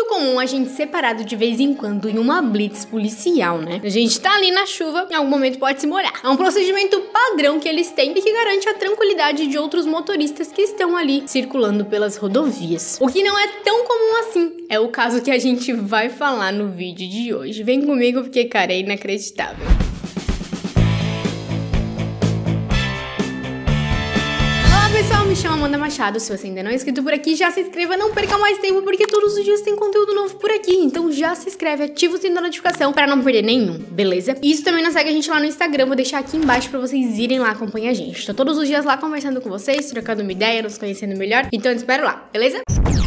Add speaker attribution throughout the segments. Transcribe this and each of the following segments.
Speaker 1: comum a gente ser parado de vez em quando em uma blitz policial, né? A gente tá ali na chuva, em algum momento pode se molhar. É um procedimento padrão que eles têm e que garante a tranquilidade de outros motoristas que estão ali circulando pelas rodovias. O que não é tão comum assim é o caso que a gente vai falar no vídeo de hoje. Vem comigo porque, cara, é inacreditável. Pessoal, me chamo Amanda Machado. Se você ainda não é inscrito por aqui, já se inscreva, não perca mais tempo, porque todos os dias tem conteúdo novo por aqui. Então já se inscreve, ativa o sininho da notificação pra não perder nenhum, beleza? E isso também não segue a gente lá no Instagram, vou deixar aqui embaixo pra vocês irem lá acompanhar a gente. Tô todos os dias lá conversando com vocês, trocando uma ideia, nos conhecendo melhor. Então eu te espero lá, beleza?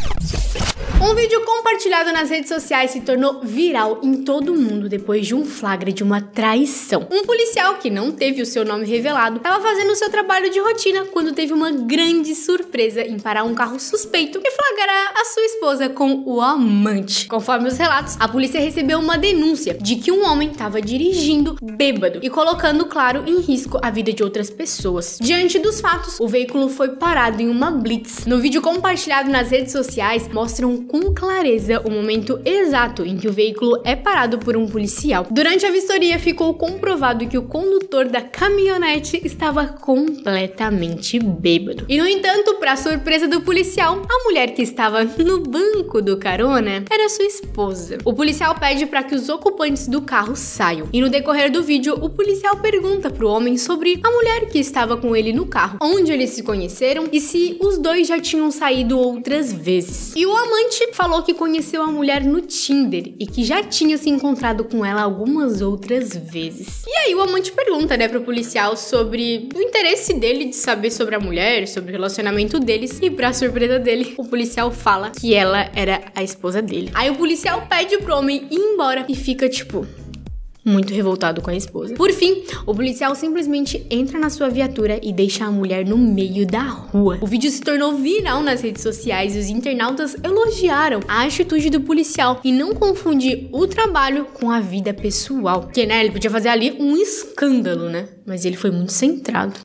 Speaker 1: Um vídeo compartilhado nas redes sociais se tornou viral em todo o mundo depois de um flagra de uma traição. Um policial, que não teve o seu nome revelado, estava fazendo o seu trabalho de rotina quando teve uma grande surpresa em parar um carro suspeito e flagrar a sua esposa com o amante. Conforme os relatos, a polícia recebeu uma denúncia de que um homem estava dirigindo bêbado e colocando, claro, em risco a vida de outras pessoas. Diante dos fatos, o veículo foi parado em uma blitz. No vídeo compartilhado nas redes sociais, mostram com clareza o momento exato em que o veículo é parado por um policial. Durante a vistoria, ficou comprovado que o condutor da caminhonete estava completamente bêbado. E, no entanto, para surpresa do policial, a mulher que estava no banco do carona era sua esposa. O policial pede para que os ocupantes do carro saiam. E no decorrer do vídeo, o policial pergunta pro homem sobre a mulher que estava com ele no carro, onde eles se conheceram e se os dois já tinham saído outras vezes. E o amante falou que conheceu a mulher no Tinder e que já tinha se encontrado com ela algumas outras vezes. E aí o amante pergunta, né, pro policial sobre o interesse dele de saber sobre a mulher, sobre o relacionamento deles, e pra surpresa dele, o policial fala que ela era a esposa dele. Aí o policial pede pro homem ir embora e fica tipo muito revoltado com a esposa. Por fim, o policial simplesmente entra na sua viatura e deixa a mulher no meio da rua. O vídeo se tornou viral nas redes sociais e os internautas elogiaram a atitude do policial e não confundir o trabalho com a vida pessoal. Porque, né, ele podia fazer ali um escândalo, né? Mas ele foi muito centrado.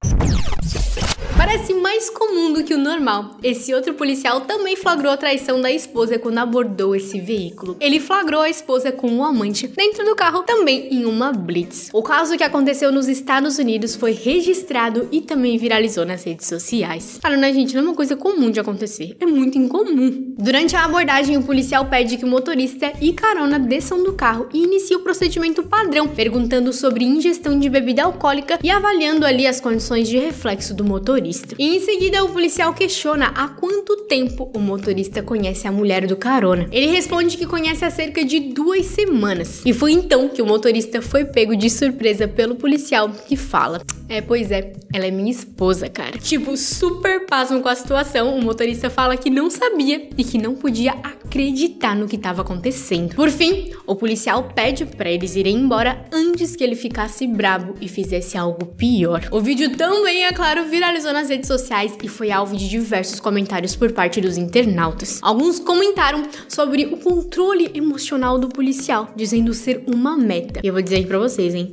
Speaker 1: Parece mais comum do que o normal. Esse outro policial também flagrou a traição da esposa quando abordou esse veículo. Ele flagrou a esposa com o amante dentro do carro, também em uma blitz. O caso que aconteceu nos Estados Unidos foi registrado e também viralizou nas redes sociais. Cara, né, gente? Não é uma coisa comum de acontecer. É muito incomum. Durante a abordagem, o policial pede que o motorista e carona desçam do carro e inicie o procedimento padrão, perguntando sobre ingestão de bebida alcoólica e avaliando ali as condições de reflexo do motorista. E em seguida, o policial questiona há quanto tempo o motorista conhece a mulher do carona. Ele responde que conhece há cerca de 2 semanas. E foi então que o motorista foi pego de surpresa pelo policial, que fala: pois é, ela é minha esposa, cara. Tipo, super pasmo com a situação, o motorista fala que não sabia e que não podia acreditar no que estava acontecendo. Por fim, o policial pede para eles irem embora antes que ele ficasse brabo e fizesse algo pior. O vídeo também, é claro, viralizou nas redes sociais e foi alvo de diversos comentários por parte dos internautas. Alguns comentaram sobre o controle emocional do policial, dizendo ser uma meta. E eu vou dizer aí pra vocês, hein?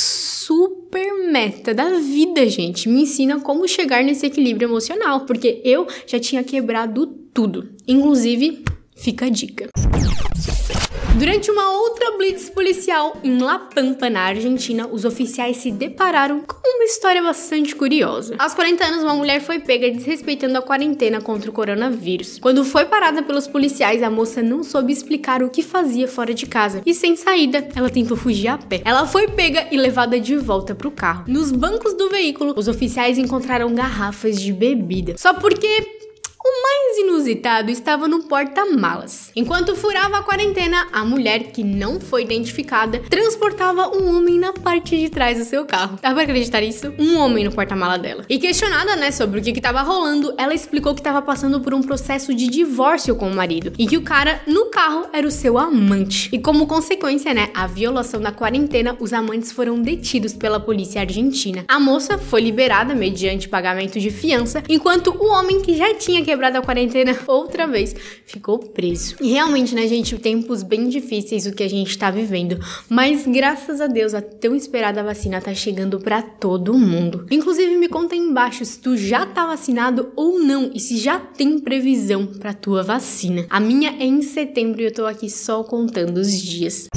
Speaker 1: Super meta da vida, gente. Me ensina como chegar nesse equilíbrio emocional, porque eu já tinha quebrado tudo. Inclusive, fica a dica. Durante uma outra blitz policial em La Pampa, na Argentina, os oficiais se depararam com uma história bastante curiosa. Aos 40 anos, uma mulher foi pega desrespeitando a quarentena contra o coronavírus. Quando foi parada pelos policiais, a moça não soube explicar o que fazia fora de casa e, sem saída, ela tentou fugir a pé. Ela foi pega e levada de volta pro carro. Nos bancos do veículo, os oficiais encontraram garrafas de bebida. Só porque o mais inusitado estava no porta-malas. Enquanto furava a quarentena, a mulher, que não foi identificada, transportava um homem na parte de trás do seu carro. Dá pra acreditar nisso? Um homem no porta-mala dela. E questionada, né, sobre o que estava rolando, ela explicou que estava passando por um processo de divórcio com o marido e que o cara no carro era o seu amante. E como consequência, né, a violação da quarentena, os amantes foram detidos pela polícia argentina. A moça foi liberada mediante pagamento de fiança, enquanto o homem, que já tinha quebrado quebrado a quarentena outra vez, ficou preso. E realmente, né, gente, tempos bem difíceis o que a gente tá vivendo, mas graças a Deus a tão esperada vacina tá chegando pra todo mundo. Inclusive, me conta aí embaixo se tu já tá vacinado ou não e se já tem previsão pra tua vacina. A minha é em setembro e eu tô aqui só contando os dias.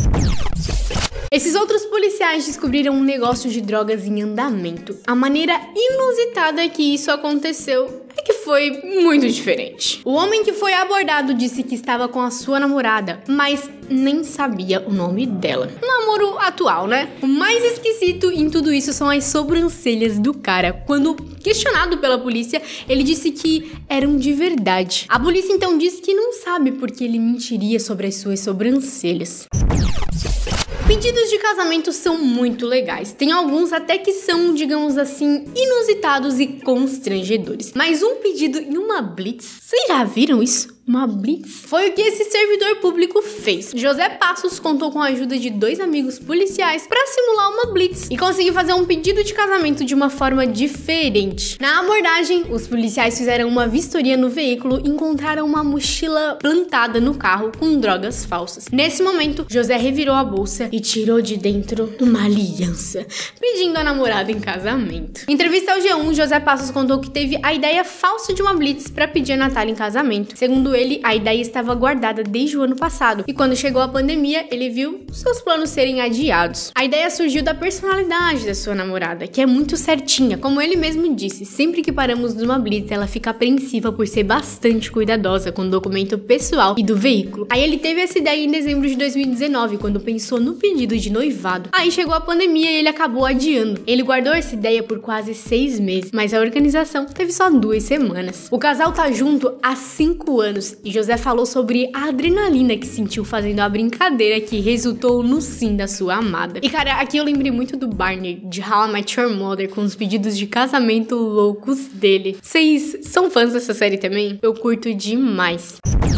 Speaker 1: Esses outros policiais descobriram um negócio de drogas em andamento. A maneira inusitada que isso aconteceu é que foi muito diferente. O homem que foi abordado disse que estava com a sua namorada, mas nem sabia o nome dela. Um namoro atual, né? O mais esquisito em tudo isso são as sobrancelhas do cara. Quando questionado pela polícia, ele disse que eram de verdade. A polícia então disse que não sabe porque ele mentiria sobre as suas sobrancelhas. Pedidos de casamento são muito legais. Tem alguns até que são, digamos assim, inusitados e constrangedores. Mas um pedido em uma blitz, vocês já viram isso? Uma blitz? Foi o que esse servidor público fez. José Passos contou com a ajuda de 2 amigos policiais para simular uma blitz e conseguir fazer um pedido de casamento de uma forma diferente. Na abordagem, os policiais fizeram uma vistoria no veículo e encontraram uma mochila plantada no carro com drogas falsas. Nesse momento, José revirou a bolsa e tirou de dentro uma aliança, pedindo a namorada em casamento. Em entrevista ao G1, José Passos contou que teve a ideia falsa de uma blitz para pedir a Natália em casamento. Segundo ele, a ideia estava guardada desde o ano passado e quando chegou a pandemia, ele viu seus planos serem adiados. A ideia surgiu da personalidade da sua namorada, que é muito certinha, como ele mesmo disse. Sempre que paramos numa blitz, ela fica apreensiva por ser bastante cuidadosa com o documento pessoal e do veículo. Aí ele teve essa ideia em dezembro de 2019, quando pensou no pedido de noivado. Aí chegou a pandemia e ele acabou adiando. Ele guardou essa ideia por quase 6 meses, mas a organização teve só 2 semanas. O casal tá junto há 5 anos e José falou sobre a adrenalina que sentiu fazendo a brincadeira que resultou no sim da sua amada. E cara, aqui eu lembrei muito do Barney de How I Met Your Mother com os pedidos de casamento loucos dele. Vocês são fãs dessa série também? Eu curto demais.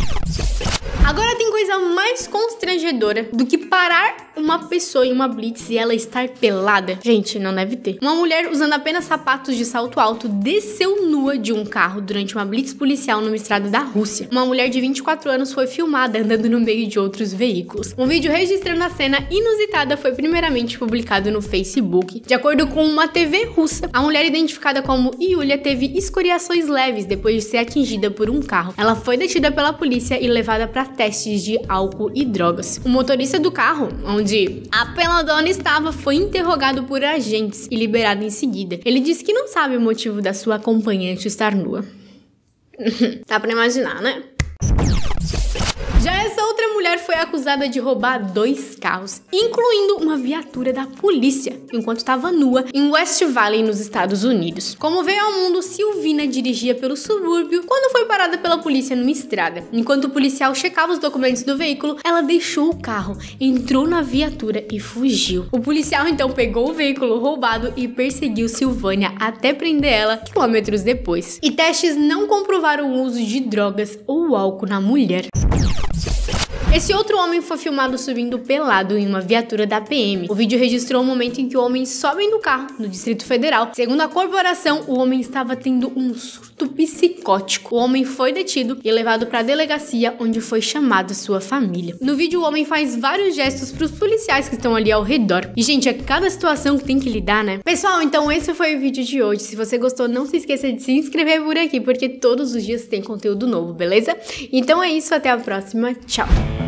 Speaker 1: Agora tem coisa mais constrangedora do que parar uma pessoa em uma blitz e ela estar pelada? Gente, não deve ter. Uma mulher usando apenas sapatos de salto alto desceu nua de um carro durante uma blitz policial numa estrada da Rússia. Uma mulher de 24 anos foi filmada andando no meio de outros veículos. Um vídeo registrando a cena inusitada foi primeiramente publicado no Facebook. De acordo com uma TV russa, a mulher identificada como Yulia teve escoriações leves depois de ser atingida por um carro. Ela foi detida pela polícia e levada para testes de álcool e drogas. O motorista do carro, onde a peladona estava, foi interrogado por agentes e liberado em seguida. Ele disse que não sabe o motivo da sua acompanhante estar nua. Dá pra imaginar, né? Já essa outra mulher foi acusada de roubar 2 carros, incluindo uma viatura da polícia, enquanto estava nua em West Valley, nos Estados Unidos. Como veio ao mundo, Silvina dirigia pelo subúrbio quando foi parada pela polícia numa estrada. Enquanto o policial checava os documentos do veículo, ela deixou o carro, entrou na viatura e fugiu. O policial então pegou o veículo roubado e perseguiu Silvânia até prender ela quilômetros depois. E testes não comprovaram o uso de drogas ou álcool na mulher. Esse outro homem foi filmado subindo pelado em uma viatura da PM. O vídeo registrou o momento em que o homem sobe no carro, no Distrito Federal. Segundo a corporação, o homem estava tendo um surto psicótico. O homem foi detido e levado para a delegacia, onde foi chamada sua família. No vídeo, o homem faz vários gestos para os policiais que estão ali ao redor. E, gente, é cada situação que tem que lidar, né? Pessoal, então esse foi o vídeo de hoje. Se você gostou, não se esqueça de se inscrever por aqui, porque todos os dias tem conteúdo novo, beleza? Então é isso, até a próxima. Tchau!